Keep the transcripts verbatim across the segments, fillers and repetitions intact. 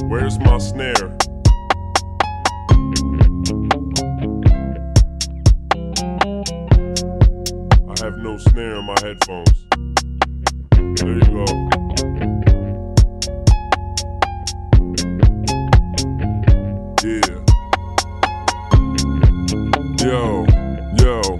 Where's my snare? I have no snare in my headphones. There you go. Yeah. Yo, yo.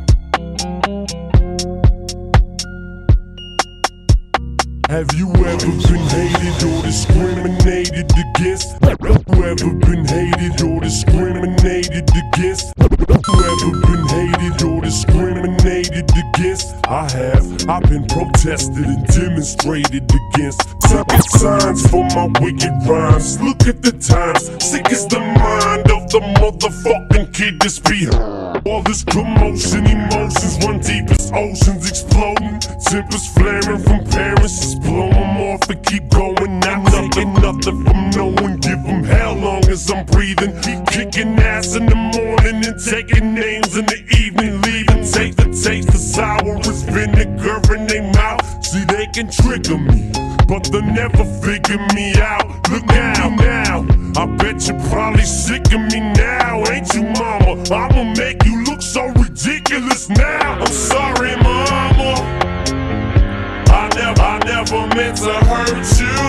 Have you ever been hated or discriminated against? Have you ever been hated or discriminated against? Have you ever been hated or discriminated against? I have. I've been protested and demonstrated against. Signs for my wicked rhymes. Look at the times. Sick is the mind of the motherfucking kid that's behind all this commotion. Emotions run deep as oceans exploding. Tempers flaring from parents. Just blow them off and keep going. Not taking nothing from no one. Give them hell long as I'm breathing. Keep kicking ass in the morning and taking names in the evening. Leaving take the taste of sour as vinegar in their mouth. See, they can trigger me, but they'll never figure me out. Look now, now, I bet you're probably sick of me now, ain't you, mama? I'ma make you look so ridiculous now. I'm sorry, mama. I never, I never meant to hurt you.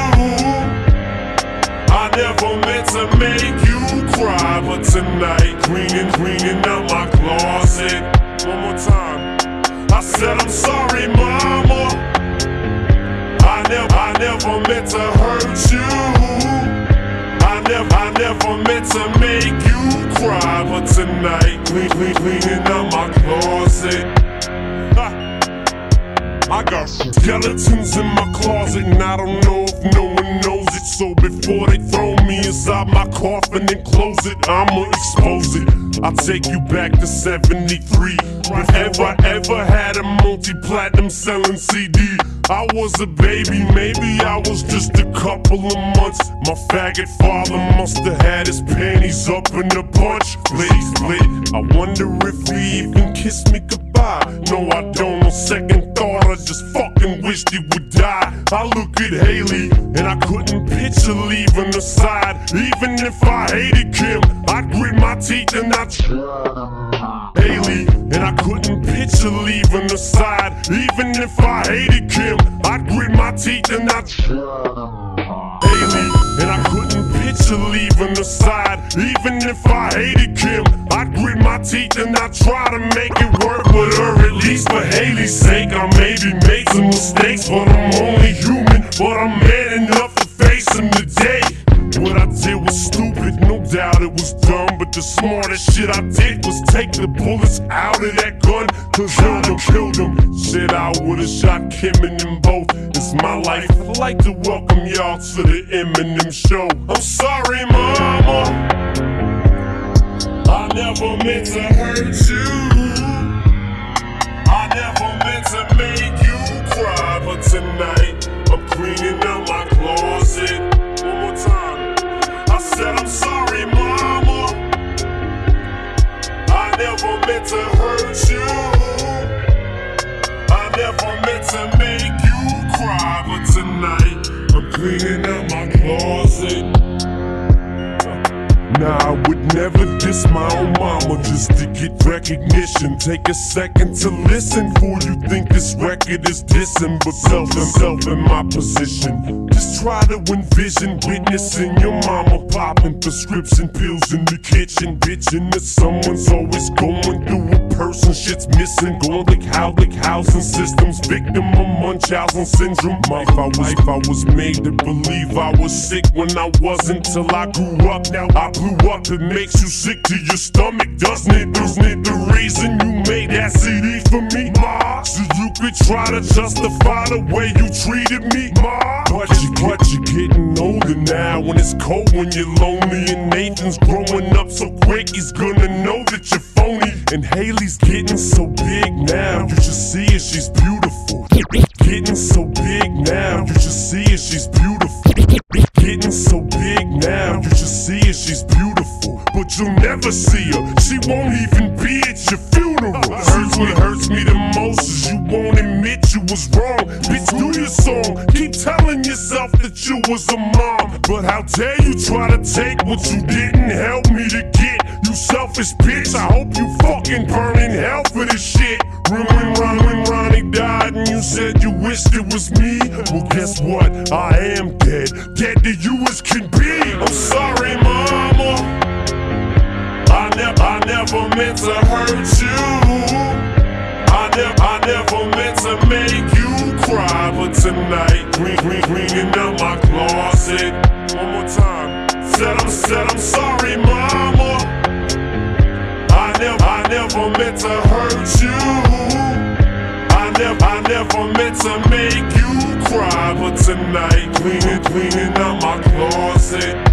I never meant to make you cry, but tonight, cleaning, cleaning out my closet. One more time. I said I'm sorry, mama. I never, I never meant to hurt you. I never, I never meant to make you cry, but tonight, clean, clean, cleaning out my closet. Ha. I got skeletons in my closet, and I don't know if no one knows it. So before they throw me inside my coffin and close it, I'ma expose it. I'll take you back to seventy-three. If I ever had a multi-platinum selling C D, I was a baby, maybe I was just a couple of months. My faggot father must have had his panties up in a bunch. Please, please, I wonder if he even kissed me goodbye. No, I don't. On second thought, I just fucking wished he would die. I look at Haley, and I couldn't picture leaving her side. Even if I hated Kim, I'd grit my teeth and I'd try Haley, and I couldn't picture leaving her side. Even if I hated Kim, I'd grit my teeth and I'd try Haley, and I couldn't picture leaving her side. Even if I hated Kim, I'd grit my teeth and I'd try to make it work with her. At least for Haley's sake, I maybe made some mistakes, but I'm only human. But I'm man enough to face them today. What I did was stupid, no doubt it was dumb, but the smartest shit I did was take the bullets out of that gun. Cause killed him, killed him. Shit, I would've shot Kim and them both. It's my life. I'd like to welcome y'all to the Eminem show. I'm sorry, mama. I never meant to hurt you. I never meant to make you cry, but tonight I'm cleaning out my closet. One more time. I said I'm sorry, mama. I never meant to hurt you. I never meant to make you cry, but tonight I'm cleaning out my closet. Nah, I would never diss my own mama just to get recognition. Take a second to listen before you think this record is dissing. But self and self in my position, just try to envision witnessing your mama popping prescription pills in the kitchen, bitching that someone's always going through a person. Shit's missing, going like how, like housing systems, victim of Munchausen syndrome. My life, I was made to believe I was sick when I wasn't till I grew up. Now I blew up, it makes you sick to your stomach, doesn't it? Isn't it the reason you made that C D for me, ma? So you could try to justify the way you treated me, ma. But, you, but you're getting older now, when it's cold, when you're lonely, and Nathan's growing up so quick, he's gonna know that you're phony. And Haley's getting so big now, you just see her, she's beautiful. Getting so big now, you just see her, she's beautiful. Getting so big now, you just see her, she's beautiful. But you'll never see her, she won't even be at your funeral. Hurts what hurts me the most is you won't admit you was wrong. Bitch, do your song, keep telling yourself that you was a mom. But how dare you try to take what you didn't help me to get. You selfish bitch, I hope you fucking burn in hell for this shit. Remember when, Ron, when Ronnie died and you said you wished it was me? Well, guess what? I am dead, dead to you as can be. I'm sorry, mama, I, ne I never meant to hurt you. I, ne I never meant to make you cry, but tonight, green, green, greening out my closet. One more time. Said I'm, said I'm sorry, mama. I never, I never meant to hurt you. I never, I never meant to make you cry, but tonight, cleaning, cleaning out my closet.